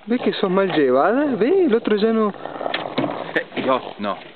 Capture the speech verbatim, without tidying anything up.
¿Ves que sos mal llevada? ¿Ves? El otro ya no... Eh, yo, no.